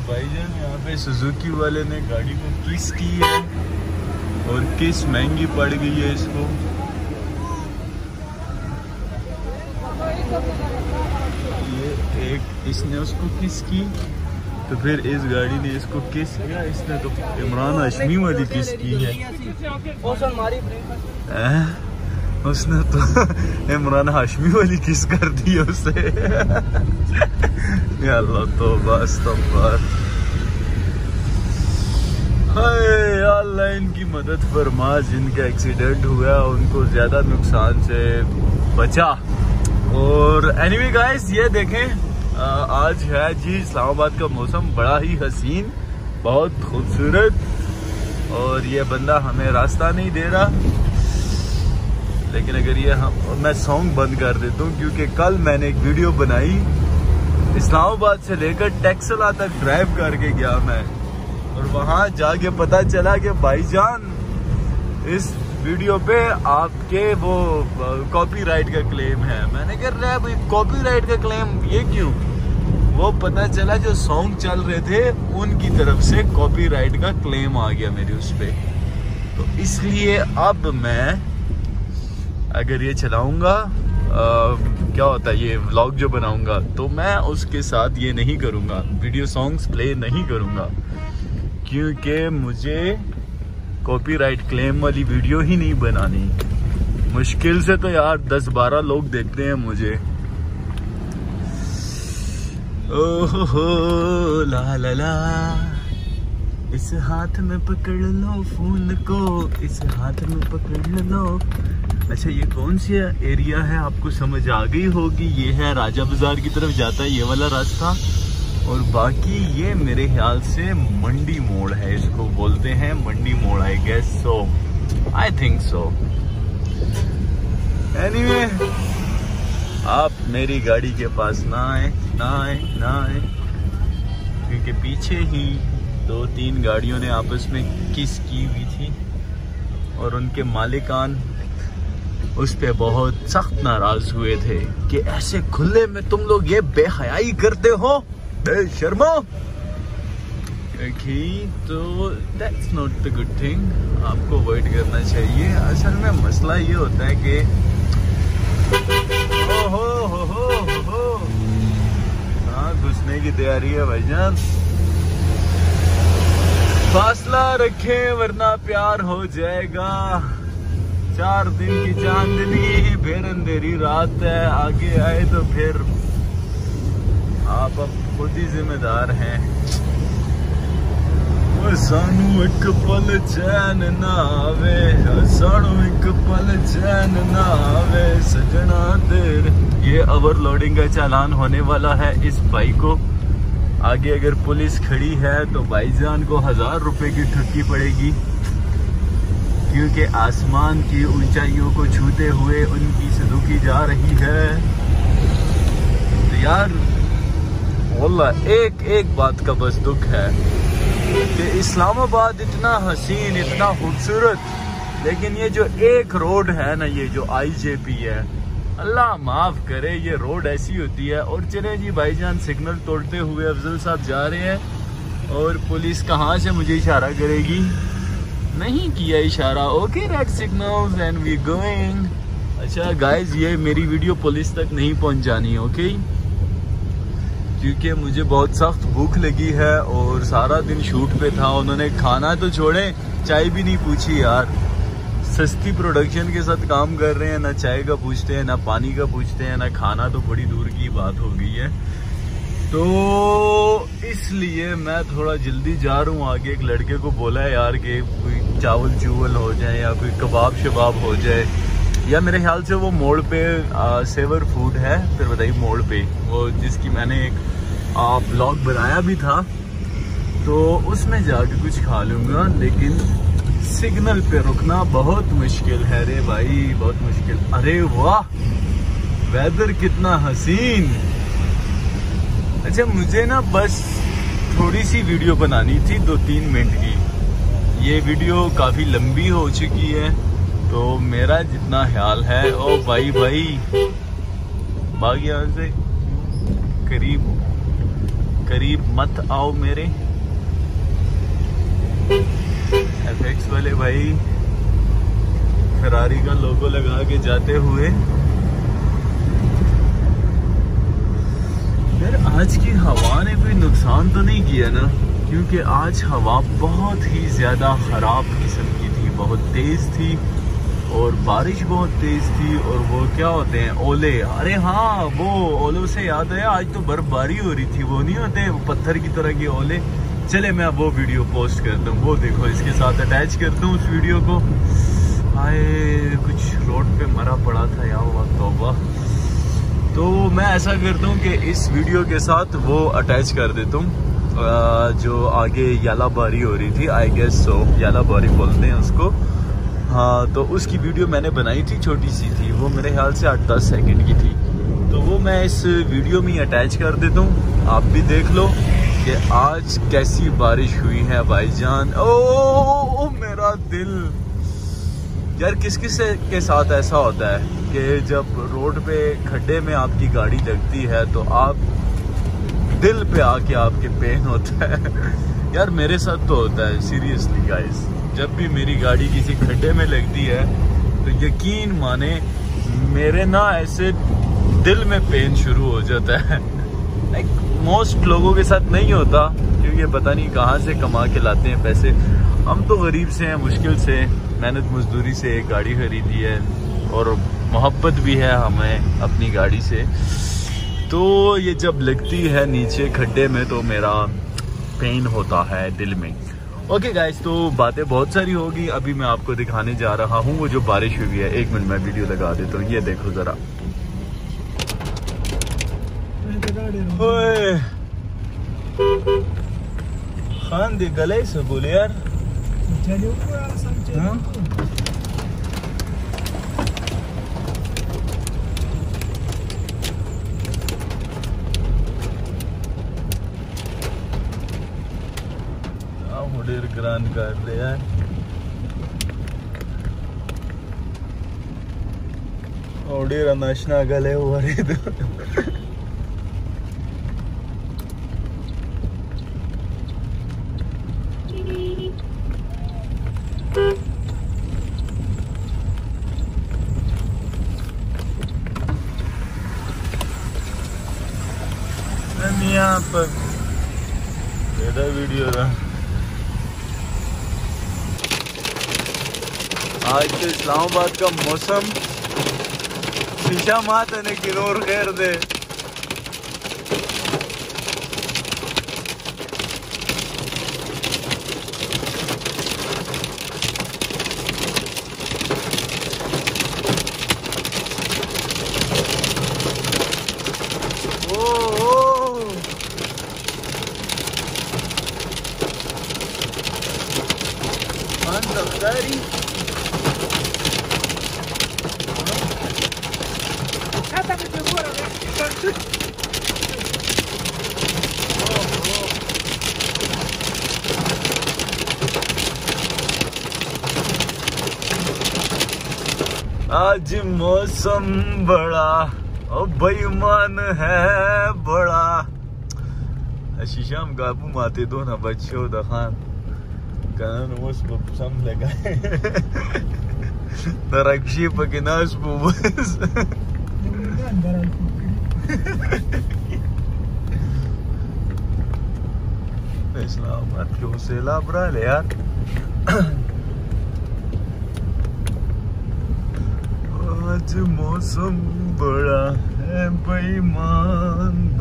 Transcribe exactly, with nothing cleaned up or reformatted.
भाईजान यहाँ पे सुजुकी वाले ने गाड़ी को किस की है और किस महंगी पड़ गई है इसको। ये एक इसने उसको किस की तो फिर इस गाड़ी ने इसको किस किया। इसने तो इमरान हाशमी वाली किस की है। आ, उसने तो इमरान हाशमी वाली किस कर दी है उसे। या अल्लाह तो बस तो हाय अल्लाह इनकी मदद फरमा, जिनका एक्सीडेंट हुआ उनको ज्यादा नुकसान से बचा। और एनीवे गाइस ये देखें आज है जी इस्लामाबाद का मौसम बड़ा ही हसीन, बहुत खूबसूरत। और ये बंदा हमें रास्ता नहीं दे रहा, लेकिन अगर ये हम मैं सॉन्ग बंद कर देता हूँ क्योंकि कल मैंने एक वीडियो बनाई इस्लामाबाद से लेकर टेक्सला तक ड्राइव करके गया मैं, और वहां जाके पता चला कि भाईजान इस वीडियो पे आपके वो कॉपीराइट का क्लेम है। मैंने कह रहा है कॉपीराइट का क्लेम ये क्यों? वो पता चला जो सॉन्ग चल रहे थे उनकी तरफ से कॉपीराइट का क्लेम आ गया मेरे उस पे। तो इसलिए अब मैं अगर ये चलाऊंगा क्या होता है ये व्लॉग जो बनाऊंगा तो मैं उसके साथ ये नहीं करूंगा, वीडियो सॉन्ग्स प्ले नहीं करूंगा, क्योंकि मुझे कॉपीराइट क्लेम वाली वीडियो ही नहीं बनानी। मुश्किल से तो यार दस बारह लोग देखते हैं मुझे। ओहो ला ला ला, इस हाथ में पकड़ लो फोन को, इस हाथ में पकड़ लो। अच्छा ये कौन सी एरिया है आपको समझ आ गई होगी, ये है राजा बाजार की तरफ जाता है ये वाला रास्ता। और बाकी ये मेरे ख्याल से मंडी मोड़ है, इसको बोलते हैं मंडी मोड़ I guess so, I think so. Anyway आप मेरी गाड़ी के पास ना आए ना आए ना आए, क्योंकि पीछे ही दो तीन गाड़ियों ने आपस में किस की हुई थी और उनके मालिकान उस पे बहुत सख्त नाराज हुए थे कि ऐसे खुले में तुम लोग ये बेहयाई करते हो, बेशर्मो। okay, तो that's not the good thing, आपको अवॉइड करना चाहिए। असल में मसला ये होता है कि ओ हो हो हो हो हाँ घुसने की तैयारी है भाईजान, फासला रखें वरना प्यार हो जाएगा। चार दिन की चांदनी फिर अंधेरी रात है, आगे आए तो फिर आप अब खुद ही जिम्मेदार हैं। वो सानू एक पल चैन ना आवे, सानू एक पल चैन ना आवे सजना देर। ये ओवरलोडिंग का चालान होने वाला है इस बाइक को। आगे अगर पुलिस खड़ी है तो भाईजान को हजार रुपए की ठगी पड़ेगी, क्योंकि आसमान की ऊंचाइयों को छूते हुए उनकी सुजुकी जा रही है। तो यार वल्लाह एक एक बात का बस दुख है कि इस्लामाबाद इतना हसीन इतना खूबसूरत, लेकिन ये जो एक रोड है ना, ये जो आई जे पी है, अल्लाह माफ करे ये रोड ऐसी होती है। और चले जी भाईजान सिग्नल तोड़ते हुए अफजल साहब जा रहे हैं और पुलिस कहाँ से मुझे इशारा करेगी, नहीं किया इशारा। Okay red signals and we going. अच्छा गाइज ये मेरी वीडियो पुलिस तक नहीं पहुंच जानी है, ओके, क्योंकि मुझे बहुत सख्त भूख लगी है और सारा दिन शूट पे था। उन्होंने खाना तो छोड़े चाय भी नहीं पूछी यार। सस्ती प्रोडक्शन के साथ काम कर रहे हैं, ना चाय का पूछते हैं ना पानी का पूछते हैं ना खाना, तो बड़ी दूर की बात हो गई है। तो इसलिए मैं थोड़ा जल्दी जा रहा हूँ। आगे एक लड़के को बोला है यार कि कोई चावल चूवल हो जाए या कोई कबाब शबाब हो जाए, या मेरे ख्याल से वो मोड़ पे आ, सेवर फूड है, फिर बताइए मोड़ पे वो जिसकी मैंने एक ब्लॉग बनाया भी था, तो उसमें जाके कुछ खा लूँगा। लेकिन सिग्नल पे रुकना बहुत मुश्किल है रे भाई, बहुत मुश्किल। अरे वाह वेदर कितना हसीन। अच्छा मुझे ना बस थोड़ी सी वीडियो बनानी थी, दो तीन मिनट की। ये वीडियो काफ़ी लंबी हो चुकी है, तो मेरा जितना ख्याल है, ओ भाई भाई भाग यहाँ से, करीब करीब मत आओ मेरे एफएक्स वाले भाई फरारी का लोगो लगा के जाते हुए। यार आज की हवा ने कोई नुकसान तो नहीं किया ना, क्योंकि आज हवा बहुत ही ज्यादा खराब किस्म की थी, बहुत तेज थी और बारिश बहुत तेज थी। और वो क्या होते हैं ओले, अरे हाँ वो ओलों से याद है आज तो बर्फबारी हो रही थी, वो नहीं होते वो पत्थर की तरह के ओले। चले मैं वो वीडियो पोस्ट करता हूँ, वो देखो इसके साथ अटैच करता हूँ उस वीडियो को। हाय कुछ रोड पे मरा पड़ा था या हुआ तौबा। तो मैं ऐसा करता हूँ कि इस वीडियो के साथ वो अटैच कर देता हूँ जो आगे यालाबारी हो रही थी, आई गेस सो यालाबारी बोलते हैं उसको। हाँ तो उसकी वीडियो मैंने बनाई थी, छोटी सी थी वो, मेरे ख्याल से आठ दस सेकंड की थी। तो वो मैं इस वीडियो में अटैच कर देता हूँ, आप भी देख लो कि आज कैसी बारिश हुई है भाईजान। ओ, ओ, ओ मेरा दिल। यार किस किस के साथ ऐसा होता है कि जब रोड पे खड्डे में आपकी गाड़ी लगती है तो आप दिल पे आके आपके पेन होता है। यार मेरे साथ तो होता है सीरियसली गाइस, जब भी मेरी गाड़ी किसी खड्डे में लगती है तो यकीन माने मेरे ना ऐसे दिल में पेन शुरू हो जाता है। लाइक मोस्ट लोगों के साथ नहीं होता क्योंकि पता नहीं कहाँ से कमा के लाते हैं पैसे। हम तो गरीब से हैं, मुश्किल से मेहनत मजदूरी से एक गाड़ी खरीदी है और मोहब्बत भी है हमें अपनी गाड़ी से। तो ये जब लगती है नीचे खड्डे में तो मेरा पेन होता है दिल में। ओके गाइस, तो बातें बहुत सारी होगी, अभी मैं आपको दिखाने जा रहा हूँ वो जो बारिश हुई है। एक मिनट में वीडियो लगा देता हूँ, ये देखो जरा। ओए खान दे गले से बोले यार। हाँ? डेर ग्रान कर दे यार। ओडेर नाशना गले हुआ रे तो यहाँ पर वीडियो था। आज तो इस्लामाबाद का मौसम शीशा मात ने किनोर खैर दे। आज मौसम बड़ा ओ बेईमान है बड़ा। शीशा हम काबू माते दो ना बच्चों दखान कान वस बसम लगाए तरक्शी पकिनास बुबस इस्लामाबाद क्यों सैलाब रहा है यार। आज मौसम बड़ा है बेईमान